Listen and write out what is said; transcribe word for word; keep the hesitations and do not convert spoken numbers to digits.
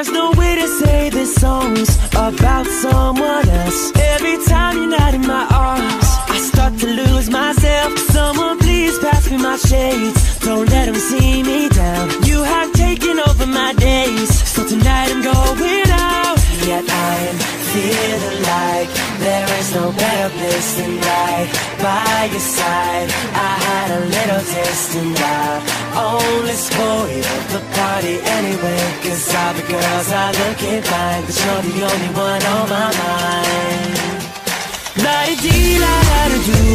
There's no way to say this song's about someone else. Every time you're not in my arms, I start to lose myself. Someone please pass me my shades, don't let them see me down. You have taken over my days, so tonight I'm going out. Yet I'm feeling like there is no better place than right by your side. I had a little taste and I only spoiled the party anyway, cause all the girls are looking fine, but you're the only one on my mind. La-di-dee, la-da-da-doo,